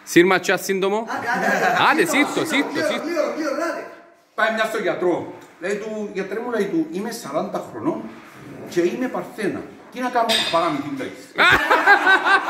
Σύρμα τσιά σύντομο. Άντε, σύρτο. Πάει μια στο γιατρό. Λέει του, γιατρέ μου, λέει του, είμαι 40 χρονών και είμαι παρθένα. Τι να κάνω, παραμυθούν τα